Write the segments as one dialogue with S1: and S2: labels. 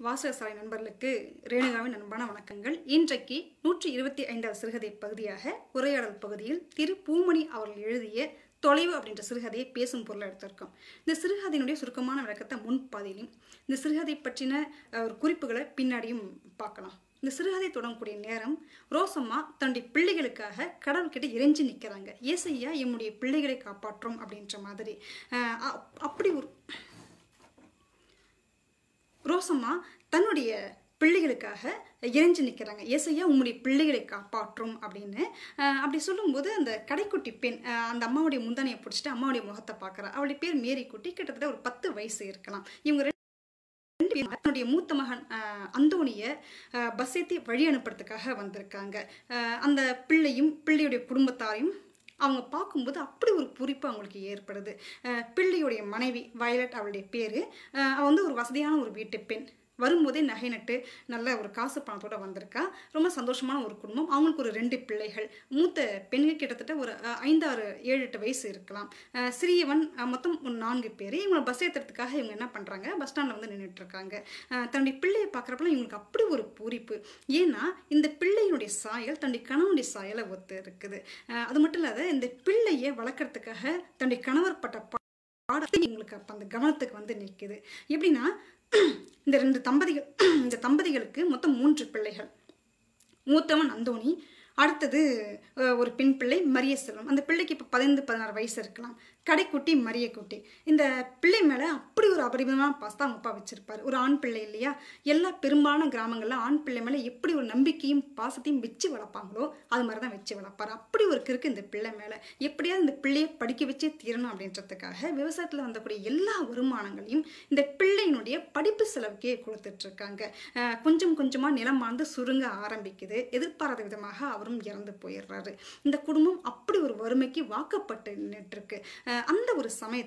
S1: வாசகசாலை நண்பர்களுக்கு ரேணுகாவின் அன்பான வணக்கங்கள். இன்றைக்கு 125வது சிறுகதை பகுதியாக உரையாடல் பகுதியில் திரு பூமணி அவர்கள் எழுதிய தொலைவு அப்படின்ற சிறுகதையை பேசும் பொருளை எடுத்திருக்கோம். இந்த சிறுகதையினுடைய சுருக்கமான விளக்கத்தை முன்பாதியிலும் இந்த சிறுகதை பற்றின ஒரு குறிப்புகளை பின்னாடியும் பார்க்கலாம். இந்த சிறுகதை தொடங்கக்கூடிய நேரம் ரோசம்மா தன்னுடைய பிள்ளைகளுக்காக கடவுள்கிட்ட இறைஞ்சி நிற்கிறாங்க. ஏசையா எம்முடைய பிள்ளைகளை காப்பாற்றும் அப்படின்ற மாதிரி. அப்படி ஒரு ரோசம்மா தன்னுடைய பிள்ளைகளுக்காக இறைஞ்சி நிற்கிறாங்க. ஏசையா உம்முடைய பிள்ளைகளை காப்பாற்றும் அப்படின்னு. அப்படி சொல்லும்போது அந்த கடைக்குட்டி பெண் அந்த அம்மாவுடைய முந்தானையை பிடிச்சிட்டு அம்மாவுடைய முகத்தை பார்க்குறா. அவளுடைய பேர் மேரி குட்டி. கிட்டத்தட்ட ஒரு 10 வயசு இருக்கலாம். இவங்க தன்னுடைய மூத்த மகன் அந்தோனிய பஸ் ஏற்றி வழி அனுப்புறதுக்காக வந்திருக்காங்க. அந்த பிள்ளையுடைய குடும்பத்தாரையும் அவங்க பார்க்கும்போது அப்படி ஒரு பூரிப்பு அவங்களுக்கு ஏற்படுது. பிள்ளையுடைய மனைவி வயலட் அவளுடைய பேர். அவள் வந்து ஒரு வசதியான ஒரு வீட்டு பெண். வரும்போதே நகை நட்டு நல்ல ஒரு காசு பணத்தோடு வந்திருக்கா. ரொம்ப சந்தோஷமான ஒரு குடும்பம். அவங்களுக்கு ஒரு 2 பிள்ளைகள். மூத்த பெண்கள் கிட்டத்தட்ட ஒரு 5, 6, 7, 8 வயசு இருக்கலாம். சிறியவன் மொத்தம் ஒரு 4 பேர். இவங்களை பஸ் ஏற்றுறதுக்காக இவங்க என்ன பண்ணுறாங்க, பஸ் ஸ்டாண்டில் வந்து நின்றுட்டு இருக்காங்க. தன்னுடைய பிள்ளையை பார்க்குறப்பலாம் இவங்களுக்கு அப்படி ஒரு பூரிப்பு. ஏன்னா இந்த பிள்ளையினுடைய சாயல் தன்னுடைய கணவனுடைய சாயலை ஒத்து இருக்குது. அது மட்டும் இல்லாத இந்த பிள்ளையை வளர்க்குறதுக்காக தன்னுடைய கணவர் பட்ட பாடத்தை இவங்களுக்கு அப்போ அந்த கவனத்துக்கு வந்து நிற்குது. எப்படின்னா இந்த தம்பதிகளுக்கு மொத்தம் 3 பிள்ளைகள். மூத்தவன் அந்தோனி, அடுத்தது ஒரு பெண் பிள்ளை மரிய செல்வம். அந்த பிள்ளைக்கு இப்போ 15, 16 வயசு இருக்கலாம். கடைக்குட்டி மரிய குட்டி. இந்த பிள்ளை மேலே அப்படி ஒரு அபரிமிதமான பாசத்தை அவங்க அப்பா வச்சிருப்பாரு. ஒரு ஆண் பிள்ளை இல்லையா? எல்லா பெரும்பாலான கிராமங்களில் ஆண் பிள்ளை மேலே எப்படி ஒரு நம்பிக்கையும் பாசத்தையும் வச்சு வளர்ப்பாங்களோ அது மாதிரி தான் வச்சு வளர்ப்பாரு. அப்படி ஒரு கிறுக்கு இந்த பிள்ளை மேலே. எப்படியாவது இந்த பிள்ளையை படிக்க வச்சே தீரணும் அப்படின்றதுக்காக விவசாயத்தில் வந்தக்கூடிய எல்லா வருமானங்களையும் இந்த பிள்ளையினுடைய படிப்பு செலவுக்கே கொடுத்துட்டு இருக்காங்க. கொஞ்சம் கொஞ்சமாக நிலம் வாழ்ந்து சுருங்க ஆரம்பிக்குது. எதிர்பாராத விதமாக அவரும் இறந்து போயிடுறாரு. இந்த குடும்பம் அப்படி ஒரு வறுமைக்கு வாக்கப்பட்டு நின்றுட்டு இருக்கு. அந்த ஒரு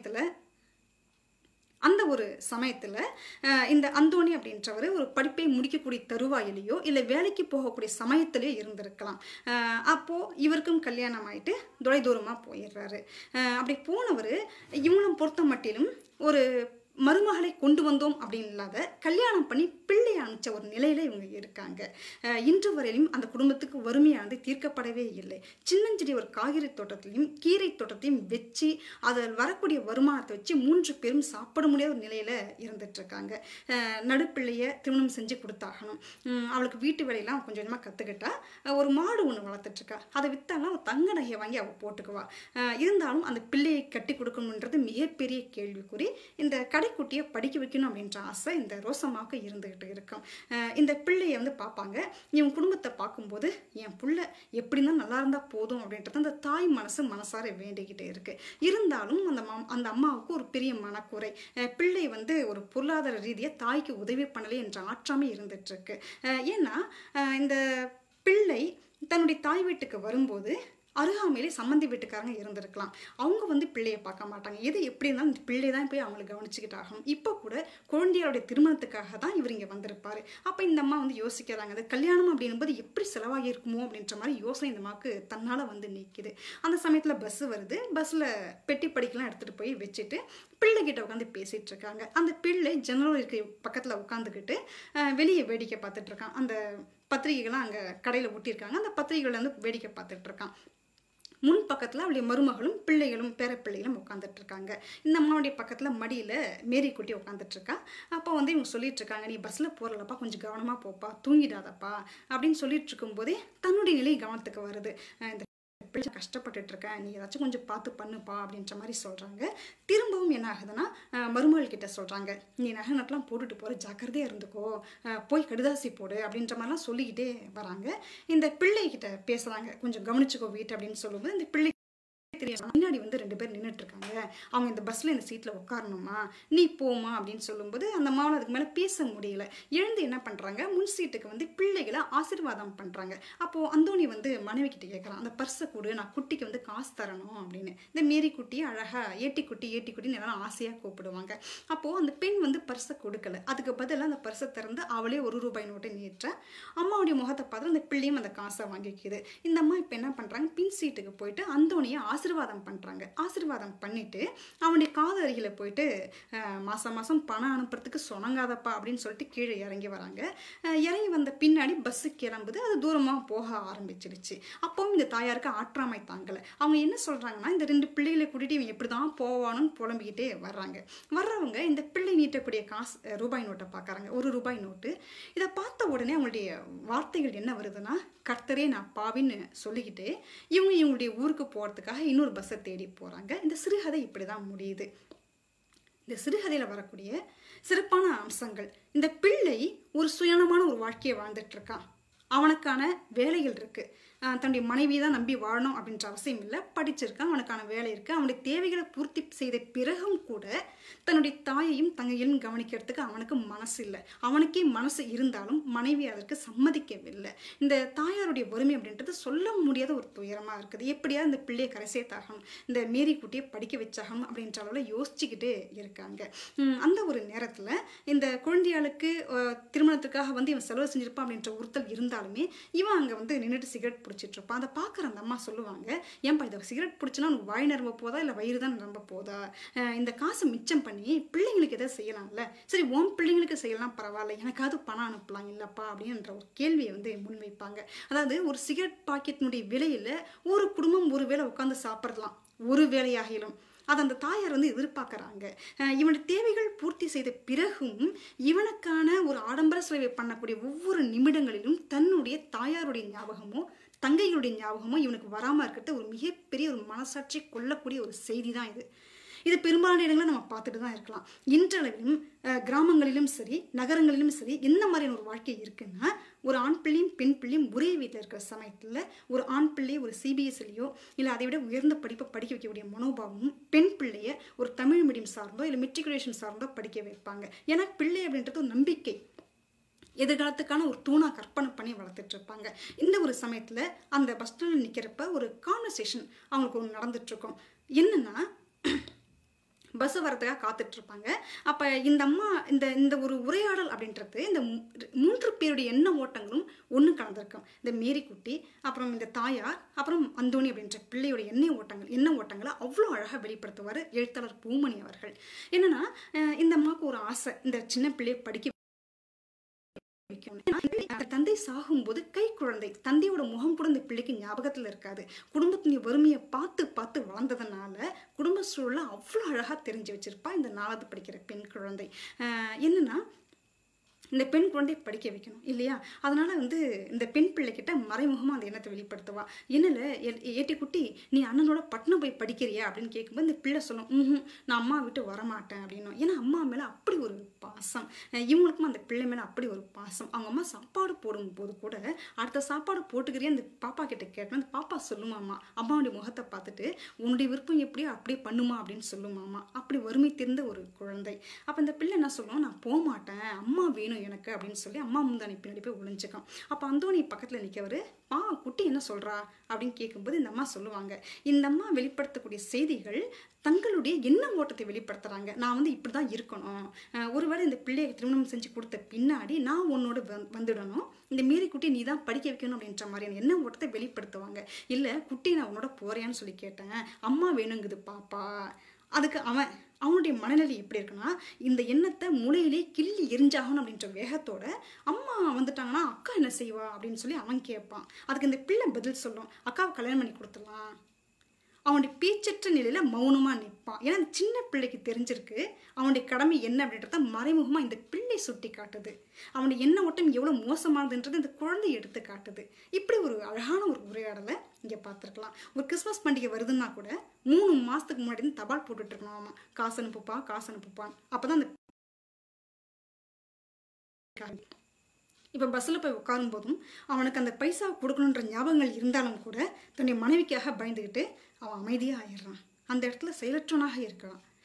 S1: சமயத்தில் இந்த அந்தோனி அப்படின்றவர் ஒரு படிப்பை முடிக்கக்கூடிய தருவாயிலையோ இல்லை வேலைக்கு போகக்கூடிய சமயத்திலேயோ இருந்திருக்கலாம். அப்போது இவருக்கும் கல்யாணம் ஆகிட்டு தொலைதூரமாக போயிடுறாரு. அப்படி போனவர் இவங்களும் பொறுத்த மட்டிலும் ஒரு மருமகளை கொண்டு வந்தோம் அப்படின்னு இல்லாத கல்யாணம் பண்ணி பிள்ளையை அனுப்பிச்ச ஒரு நிலையில இவங்க இருக்காங்க. இன்று வரையிலும் அந்த குடும்பத்துக்கு வறுமையானது தீர்க்கப்படவே இல்லை. சின்னஞ்சிறிய ஒரு காய்கறி தோட்டத்திலையும் கீரை தோட்டத்தையும் வச்சு அதில் வரக்கூடிய வருமானத்தை வச்சு 3 பேரும் சாப்பிட முடியாத ஒரு நிலையில இருந்துட்டு இருக்காங்க. நடுப்பிள்ளைய திருமணம் செஞ்சு கொடுத்தாகணும். அவளுக்கு வீட்டு வேலையெல்லாம் கொஞ்சம் கொஞ்சமாக கற்றுக்கிட்டா. ஒரு மாடு ஒன்று வளர்த்துட்டு இருக்கா. அதை வித்தாலும் அவள் தங்க நகையை வாங்கி அவள் போட்டுக்குவா. இருந்தாலும் அந்த பிள்ளையை கட்டி கொடுக்கணுன்றது மிகப்பெரிய கேள்விக்குறி. இந்த கடைக்குட்டியை படிக்க வைக்கணும் அப்படின்ற ஆசை இந்த ரோசம்மாவுக்கு இருந்துகிட்டு இருக்கும். இந்த பிள்ளையை வந்து பார்ப்பாங்க. இவங்க குடும்பத்தை பார்க்கும்போது என் பிள்ளை எப்படின்னா நல்லா இருந்தால் போதும் அப்படின்றது அந்த தாய் மனசார வேண்டிக்கிட்டே இருக்கு. இருந்தாலும் அந்த அம்மாவுக்கு ஒரு பெரிய மனக்குறை. பிள்ளை வந்து ஒரு பொருளாதார ரீதியாக தாய்க்கு உதவி பண்ணலை என்ற ஆற்றாமே இருந்துட்டு இருக்கு. ஏன்னா இந்த பிள்ளை தன்னுடைய தாய் வீட்டுக்கு வரும்போது அருகாமையிலே சம்மந்தி வீட்டுக்காரங்க இருந்திருக்கலாம். அவங்க வந்து பிள்ளையை பார்க்க மாட்டாங்க. எது எப்படி இருந்தாலும் இந்த பிள்ளை தான் போய் அவங்களை கவனிச்சுக்கிட்டு ஆகணும். இப்போ கூட குழந்தையோடைய திருமணத்துக்காக தான் இவர் இங்கே வந்திருப்பாரு. அப்போ இந்த அம்மா வந்து யோசிக்கிறாங்க, அது கல்யாணம் அப்படின்போது எப்படி செலவாகி இருக்குமோ அப்படின்ற மாதிரி யோசனை இந்த அம்மாவுக்கு தன்னால் வந்து நிற்குது. அந்த சமயத்தில் பஸ் வருது. பஸ்ஸில் பெட்டி படிக்கலாம் எடுத்துகிட்டு போய் வச்சுட்டு பிள்ளைகிட்ட உட்காந்து பேசிகிட்டு இருக்காங்க. அந்த பிள்ளை ஜன்னல் இருக்க பக்கத்தில் உட்காந்துக்கிட்டு வெளியே வேடிக்கை பார்த்துட்டு இருக்கான். அந்த பத்திரிகைகள்லாம் அங்கே கடையில் ஒட்டியிருக்காங்க. அந்த பத்திரிகைகள் வந்து வேடிக்கை பார்த்துட்டு இருக்கான். முன் பக்கத்தில் அவளுடைய மருமகளும் பிள்ளைகளும் பேரப்பிள்ளைகளும் உட்காந்துட்டு இருக்காங்க. இந்த அம்மாவுடைய பக்கத்தில் மடியில் மேரி குட்டி உட்காந்துட்டு இருக்கா. அப்போ வந்து இவங்க சொல்லிட்டு இருக்காங்க, நீ பஸ்ஸில் போகிறலப்பா, கொஞ்சம் கவனமாக போப்பா, தூங்கிடாதப்பா அப்படின்னு சொல்லிட்டு இருக்கும்போதே தன்னுடைய நிலை கவனத்துக்கு வருது. இந்த பிள்ளை கஷ்டப்பட்டுட்டு இருக்கேன், நீ ஏதாச்சும் கொஞ்சம் பார்த்து பண்ணுப்பா அப்படின்ற மாதிரி சொல்கிறாங்க. திரும்பவும் என்ன ஆகுதுன்னா மருமகள் கிட்ட சொல்கிறாங்க, நீ நகை நட்டெலாம் போட்டுட்டு போகிற, ஜாக்கிரதையாக இருந்துக்கோ, போய் கடுதாசி போடு அப்படின்ற மாதிரிலாம் சொல்லிக்கிட்டே வராங்க. இந்த பிள்ளைகிட்ட பேசுகிறாங்க, கொஞ்சம் கவனிச்சுக்கோ வீட்டு அப்படின்னு சொல்லும்போது இந்த பிள்ளை முன்னாடி வந்து 2 பேர் நின்றுட்டு இருக்காங்க. அவங்க இந்த பஸ்ல இந்த சீட்ல உட்காரணுமா, நீ போமா அப்படின்னு சொல்லும்போது அந்த அம்மாவால் அதுக்கு மேலே பேச முடியல. எழுந்து என்ன பண்றாங்க, முன் சீட்டுக்கு வந்து பிள்ளைகளை ஆசீர்வாதம் பண்றாங்க. அப்போ அந்தோனி வந்து மனைவி கிட்ட கேட்கறான், அந்த பர்ஸை கொடு, நான் குட்டிக்கு வந்து காசு தரணும் அப்படின்னு. இந்த மேரி குட்டி அழகா ஏட்டி குட்டின்னு எல்லாம் ஆசையா கூப்பிடுவாங்க. அப்போ அந்த பெண் வந்து பர்ஸை கொடுக்கல. அதுக்கு பதிலாக அந்த பர்ஸை திறந்து அவளே 1 ரூபாய் நோட்டை நீட்ட அம்மாவுடைய முகத்தை பார்த்து அந்த பிள்ளையும் அந்த காசை வாங்கிக்குது. இந்த அம்மா இப்போ என்ன பண்றாங்க, பின் சீட்டுக்கு போயிட்டு அந்தோனியை ஆசீர்வாதம் பண்ணுறாங்க. ஆசீர்வாதம் பண்ணிட்டு அவனுடைய காது அருகில் போயிட்டு மாதம் மாதம் பணம் அனுப்புறதுக்கு சொனங்காதப்பா அப்படின்னு சொல்லிட்டு கீழே இறங்கி வராங்க. இறங்கி வந்த பின்னாடி பஸ்ஸு கிளம்புது. அது தூரமாக போக ஆரம்பிச்சிருச்சு. அப்பவும் இந்த தாயாருக்கு ஆற்றாமை தாங்கலை. அவங்க என்ன சொல்கிறாங்கன்னா, இந்த 2 பிள்ளைகளை கூட்டிகிட்டு இவன் எப்படி தான் போவானுன்னு புலம்பிக்கிட்டே வர்றாங்க. வர்றவங்க இந்த பிள்ளை நீட்டக்கூடிய காசு ரூபாய் நோட்டை பார்க்குறாங்க. 1 ரூபாய் நோட்டு. இதை பார்த்த உடனே அவங்களுடைய வார்த்தைகள் என்ன வருதுன்னா, கர்த்தரே நான் பாவின்னு சொல்லிக்கிட்டு இவங்களுடைய ஊருக்கு போகிறதுக்காக இன்னொரு பஸ்ஸை தேடி போகிறாங்க. இந்த சிறுகதை இப்படி தான் முடியுது. இந்த சிறுகதையில் வரக்கூடிய சிறப்பான அம்சங்கள், இந்த பிள்ளை ஒரு சுயநலமான ஒரு வாழ்க்கையை வாழ்ந்துட்டு இருக்கான். அவனுக்கான வேலைகள் இருக்குது. தன்னுடைய மனைவி தான் நம்பி வாழணும் அப்படின்ற அவசியம் இல்லை. படிச்சிருக்கான், அவனுக்கான வேலை இருக்குது. அவனுடைய தேவைகளை பூர்த்தி செய்த பிறகும் கூட தன்னுடைய தாயையும் தங்கையும் கவனிக்கிறதுக்கு அவனுக்கு மனசு இல்லை. அவனுக்கே மனசு இருந்தாலும் மனைவி அதற்கு சம்மதிக்கவில்லை. இந்த தாயாருடைய வறுமை அப்படின்றது சொல்ல முடியாத ஒரு துயரமாக இருக்குது. எப்படியாவது இந்த பிள்ளையை கரை சேர்த்தாகணும், இந்த மேரி குட்டியை படிக்க வச்சாகணும் அப்படின்ற அளவில் யோசிச்சுக்கிட்டு இருக்காங்க. அந்த ஒரு நேரத்தில் இந்த குழந்தையாளுக்கு திருமணத்துக்காக வந்து இவன் செலவு செஞ்சிருப்பான் அப்படின்ற உறுத்தல் இருந்தாலுமே இவன் அங்கே வந்து நின்றுட்டு சிகரெட் பிடிச்சிட்டு இருப்பான். அதை பார்க்குற அந்த அம்மா சொல்லுவாங்க, ஏன்பா இதை சிகரெட் பிடிச்சினா உனக்கு வாய் நிரம்ப போதா இல்லை வயிறு தான் நிரம்ப போதா? இந்த காசை மிச்சம் பண்ணி பிள்ளைங்களுக்கு எதாவது செய்யலாம்ல, சரி உன் பிள்ளைங்களுக்கு செய்யலாம் பரவாயில்ல, எனக்காவது பணம் அனுப்பலாம் இல்லப்பா அப்படின்ற ஒரு கேள்வியை வந்து முன்வைப்பாங்க. அதாவது ஒரு சிகரெட் பாக்கெட்டினுடைய விலையில் ஒரு குடும்பம் ஒரு வேளை உட்காந்து சாப்பிடலாம், ஒரு வேலையாகிலும். அதை அந்த தாயார் வந்து எதிர்பார்க்குறாங்க. இவனுடைய தேவைகள் பூர்த்தி செய்த பிறகும் இவனுக்கான ஒரு ஆடம்பர செலவை பண்ணக்கூடிய ஒவ்வொரு நிமிடங்களிலும் தன்னுடைய தாயாருடைய ஞாபகமோ தங்கைகளுடைய ஞாபகமோ இவனுக்கு வராமல் இருக்கிறது ஒரு மிகப்பெரிய ஒரு மனசாட்சி கொள்ளக்கூடிய ஒரு செய்தி தான் இது. இது பெரும்பாலான இடங்களை நம்ம பார்த்துட்டு தான் இருக்கலாம். இன்றளவிலும் கிராமங்களிலும் சரி நகரங்களிலும் சரி என்ன மாதிரியான ஒரு வாழ்க்கை இருக்குன்னா, ஒரு ஆண் பிள்ளையும் பெண் பிள்ளையும் ஒரே வீட்டில் இருக்கிற சமயத்தில் ஒரு ஆண் பிள்ளையை ஒரு சிபிஎஸ்சிலையோ இல்லை அதை விட உயர்ந்த படிப்பை படிக்க வைக்கக்கூடிய மனோபாவமும் பெண் பிள்ளையை ஒரு தமிழ் மீடியம் சார்ந்தோ இல்லை மெட்ரிகுலேஷன் சார்ந்தோ படிக்க வைப்பாங்க. ஏன்னா பிள்ளை அப்படின்றது ஒரு நம்பிக்கை, எதிர்காலத்துக்கான ஒரு தூணா கற்பனை பண்ணி வளர்த்துட்டு இருப்பாங்க. இந்த ஒரு சமயத்தில் அந்த பஸ் ஸ்டாண்டில் நிற்கிறப்ப ஒரு கான்வர்சேஷன் அவங்களுக்கு ஒன்று நடந்துட்டு இருக்கும். என்னன்னா, பஸ் வரதுக்காக காத்துட்டு இருப்பாங்க. அப்போ இந்த அம்மா இந்த ஒரு உரையாடல் அப்படின்றது இந்த 3 பேருடைய எண்ண ஓட்டங்களும் ஒன்று கலந்துருக்கும். இந்த மேரிக்குட்டி, அப்புறம் இந்த தாயார், அப்புறம் அந்தோணி அப்படின்ற பிள்ளையோட எண்ண ஓட்டங்களை அவ்வளோ அழகாக வெளிப்படுத்துவார் எழுத்தாளர் பூமணி அவர்கள். என்னன்னா, இந்த அம்மாவுக்கு ஒரு ஆசை, இந்த சின்ன பிள்ளையை படிக்க தந்தை சாகும்போது கை குழந்தை தந்தையோட முகம் கூட இந்த பிள்ளைக்கு ஞாபகத்தில் இருக்காது. குடும்பத்தின் வறுமையை பார்த்து பார்த்து வளர்ந்ததுனால குடும்ப சூழலை அவ்வளோ அழகாக தெரிஞ்சு வச்சிருப்பா இந்த 4வது படிக்கிற பெண் குழந்தை. என்னன்னா, இந்த பெண் குழந்தையை படிக்க வைக்கணும் இல்லையா, அதனால வந்து இந்த பெண் பிள்ளைகிட்ட மறைமுகமாக அந்த எண்ணத்தை வெளிப்படுத்துவா. என்னல ஏட்டி குட்டி, நீ அண்ணனோட பட்டணம் போய் படிக்கிறியா அப்படின்னு கேட்கும்போது இந்த பிள்ளை சொல்லும், நான் அம்மா விட்டு வரமாட்டேன் அப்படின்னும். ஏன்னா அம்மா மேலே அப்படி ஒரு பாசம், இவங்களுக்கும் அந்த பிள்ளை மேலே அப்படி ஒரு பாசம். அவங்க அம்மா சாப்பாடு போடும்போது கூட அடுத்த சாப்பாடு போட்டுக்கிறியா அந்த பாப்பா கிட்ட கேட்டேன். அந்த பாப்பா சொல்லுமாம்மா, அம்மாவுடைய முகத்தை பார்த்துட்டு உன்னுடைய விருப்பம் எப்படியோ அப்படியே பண்ணுமா அப்படின்னு சொல்லுமாம்மா. அப்படி வறுமை தெரிந்த ஒரு குழந்தை. அப்போ இந்த பிள்ளை என்ன சொல்லுவோம், நான் போக மாட்டேன், அம்மா வேணும் எனக்கு அப்படின்னு சொல்லி அம்மா முந்தானி பின்னாடி போய் ஒளிஞ்சுக்கான். அப்போ அந்தோணி பக்கத்தில் நிற்கவர், குட்டி என்ன சொல்றா அப்படின்னு கேட்கும்போது இந்த அம்மா சொல்லுவாங்க, இந்த அம்மா வெளிப்படுத்தக்கூடிய செய்திகள் தங்களுடைய எண்ண ஓட்டத்தை வெளிப்படுத்துறாங்க. நான் வந்து இப்படி தான் இருக்கணும், ஒருவேளை இந்த பிள்ளையை திருமணம் செஞ்சு கொடுத்த பின்னாடி நான் உன்னோட வந்துடணும், இந்த மீறி குட்டி நீ தான் படிக்க வைக்கணும் அப்படின்ற மாதிரியான எண்ண ஓட்டத்தை வெளிப்படுத்துவாங்க. இல்லை குட்டி நான் உன்னோட போறியான்னு சொல்லி கேட்டேன், அம்மா வேணுங்குது பாப்பா. அதுக்கு அவனுடைய மனநிலை எப்படி இருக்குன்னா, இந்த எண்ணத்தை மூளையிலே கிள்ளி எரிஞ்சாகணும் அப்படின்ற வேகத்தோட அம்மா வந்துட்டாங்கன்னா அக்கா என்ன செய்வா அப்படின்னு சொல்லி அவன் கேட்பான். அதுக்கு இந்த பிள்ளை பதில் சொல்லும், அக்காவை கல்யாணம் பண்ணி கொடுத்துடலாம். அவனுடைய பேச்சற்ற நிலையில மௌனமா நிற்பான். ஏன்னா அந்த சின்ன பிள்ளைக்கு தெரிஞ்சிருக்கு அவனுடைய கடமை என்ன அப்படின்றத மறைமுகமா இந்த பிள்ளை சுட்டி காட்டுது. அவனுடைய எண்ண ஓட்டம் எவ்வளவு மோசமானதுன்றது இந்த குழந்தை எடுத்து காட்டுது. இப்படி ஒரு அழகான ஒரு உரையாடலை இங்க பார்த்துருக்கலாம். ஒரு கிறிஸ்மஸ் பண்டிகை வருதுன்னா கூட 3 மாசத்துக்கு முன்னாடி தபால் போட்டுட்டு இருக்கணும். ஆமா, காசு அனுப்புப்பான். அப்பதான் அந்த இப்போ பஸ்ஸில் போய் உட்காரும் போதும் அவனுக்கு அந்த பைசா கொடுக்கணுன்ற ஞாபகங்கள் இருந்தாலும் கூட தன்னுடைய மனைவிக்காக பயந்துக்கிட்டு அவன் அமைதியாக ஆயிடுறான். அந்த இடத்துல செயலற்றவனாக இருக்கலாம்.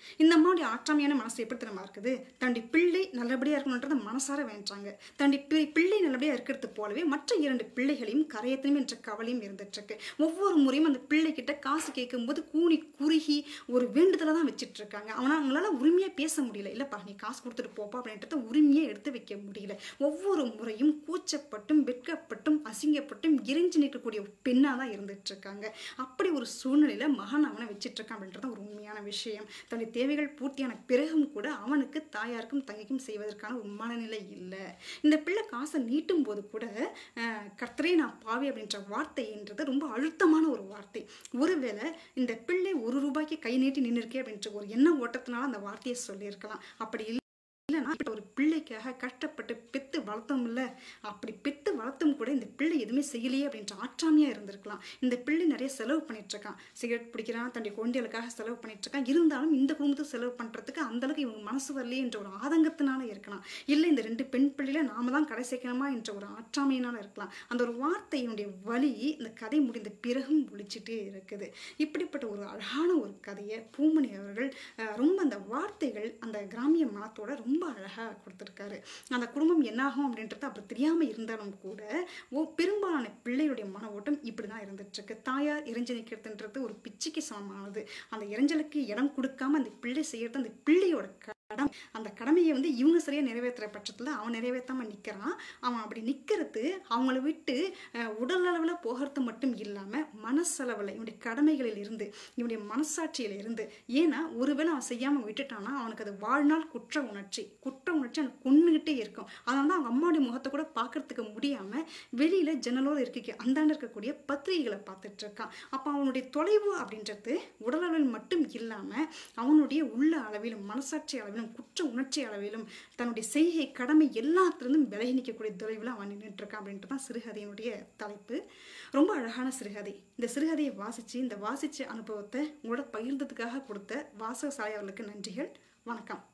S1: இந்த அம்மாவுடைய ஆற்றாமையான மனசு எப்படி தெரியுமா இருக்குது? தன்னுடைய பிள்ளை நல்லபடியாக இருக்கணுன்றத மனசார வேண்டாங்க. தன்னுடைய பிள்ளை நல்லபடியாக இருக்கிறது போலவே மற்ற 2 பிள்ளைகளையும் கரையத்தனும் என்ற கவலையும் இருந்துட்டு இருக்கு. ஒவ்வொரு முறையும் அந்த பிள்ளைகிட்ட காசு கேட்கும்போது கூனி குறுகி ஒரு வேண்டுதலை தான் வச்சுட்டு இருக்காங்க. அவங்களால உரிமையாக பேச முடியல. இல்லைப்பா நீ காசு கொடுத்துட்டு போப்பா அப்படின்றத உரிமையாக எடுத்து வைக்க முடியல. ஒவ்வொரு முறையும் கூச்சப்பட்டும் வெட்கப்பட்டும் அசிங்கப்பட்டும் இறைஞ்சி நிற்கக்கூடிய பெண்ணாக தான் இருந்துட்டு இருக்காங்க. அப்படி ஒரு சூழ்நிலையில மகன் அவனை வச்சுட்டு இருக்கான் அப்படின்றது ஒரு உண்மையான விஷயம். தன்னுடைய தேவைகள் பூர்த்தியான பிறகும் கூட அவனுக்கு தாயாருக்கும் தங்கைக்கும் செய்வதற்கான ஒரு மனநிலை இல்லை. இந்த பிள்ளை காசை நீட்டும் போது கூட கர்த்தரே நான் பாவி அப்படின்ற வார்த்தைன்றது ரொம்ப அழுத்தமான ஒரு வார்த்தை. ஒருவேளை இந்த பிள்ளை 1 ரூபாய்க்கு கை நீட்டி நின்று இருக்கே அப்படின்ற ஒரு எண்ண ஓட்டத்தினால அந்த வார்த்தையை சொல்லியிருக்கலாம். அப்படி இல்லைன்னா ஒரு பிள்ளைக்காக கஷ்டப்பட்டு பெத்து வளர்த்தோம் இல்லை, அப்படி பெத்து வளர்த்தும் கூட இந்த பிள்ளை எதுவுமே செய்யலையே அப்படின்ற ஆற்றாமையா இருந்திருக்கலாம். இந்த பிள்ளை நிறைய செலவு பண்ணிட்டு இருக்கான், சிகரெட் பிடிக்கிறான், தன்னுடைய குழந்தைகளுக்காக செலவு பண்ணிட்டு இருக்கான். இருந்தாலும் இந்த குடும்பத்துக்கு செலவு பண்றதுக்கு அந்த அளவுக்கு இவங்க மனசு வரலையே என்ற ஒரு ஆதங்கத்தினால இருக்கலாம். இல்லை இந்த 2 பெண் பிள்ளையில நாம தான் கடை சேர்க்கணுமா என்ற ஒரு ஆற்றாமையினால இருக்கலாம். அந்த ஒரு வார்த்தையினுடைய வலி இந்த கதை முடிந்த பிறகும் ஒழிச்சிட்டே இருக்குது. இப்படிப்பட்ட ஒரு அழகான ஒரு கதையை பூமணி அவர்கள் ரொம்ப அந்த வார்த்தைகள் அந்த கிராமிய மனத்தோட ரொம்ப அழகாக கொடுத்துருக்காரு. அந்த குடும்பம் என்னாகும் அப்படின்றது அப்புறம் தெரியாமல் இருந்தாலும் கூட பெரும்பாலான பிள்ளையுடைய மன ஓட்டம் இப்படி தான் இருந்துட்டு இருக்கு. தாயார் இறைஞ்சி நிற்கிறதுன்றது ஒரு பிச்சைக்கு சமமானது. அந்த இறைஞ்சலுக்கு இடம் கொடுக்காம அந்த பிள்ளை செய்யறது அந்த பிள்ளையோட அந்த கடமையை இவங்க சரியா நிறைவேற்றுற பட்சத்தில் அவன் நிறைவேற்றாம நிற்கிறான். அவன் அப்படி நிற்கிறது அவங்கள விட்டு உடல் அளவில் போகிறது மட்டும் இல்லாமல் மனசளவில் இவனுடைய கடமைகளில் இருந்து இவனுடைய மனசாட்சியில இருந்து. ஏன்னா ஒருவேளை அவன் செய்யாமல் விட்டுட்டானா அவனுக்கு அது வாழ்நாள் குற்ற உணர்ச்சி அவனை கொண்டுகிட்டே இருக்கும். அதனால தான் அவங்க அம்மாவுடைய முகத்தை கூட பார்க்கறதுக்கு முடியாமல் வெளியில ஜன்னலோடு அந்தாண்ட இருக்கக்கூடிய பத்திரிகைகளை பார்த்துட்டு இருக்கான். அப்போ அவனுடைய தொலைவு அப்படின்றது உடல் அளவில் மட்டும் இல்லாமல் அவனுடைய உள்ள அளவிலும் மனசாட்சி அளவிலும் குற்ற உணர்ச்சி அளவிலும் தன்னுடைய செய்கை கடமை எல்லாத்திலிருந்தும் விலகி நிற்கக்கூடிய தொலைவில் அவன் நின்றுட்டு இருக்கான் அப்படின்ட்டு தான் சிறுகதையினுடைய தலைப்பு. ரொம்ப அழகான சிறுகதை. இந்த சிறுகதையை வாசித்த அனுபவத்தை உங்களோட பகிர்ந்ததுக்காக கொடுத்த வாசகசாலையாளர்களுக்கு நன்றிகள். வணக்கம்.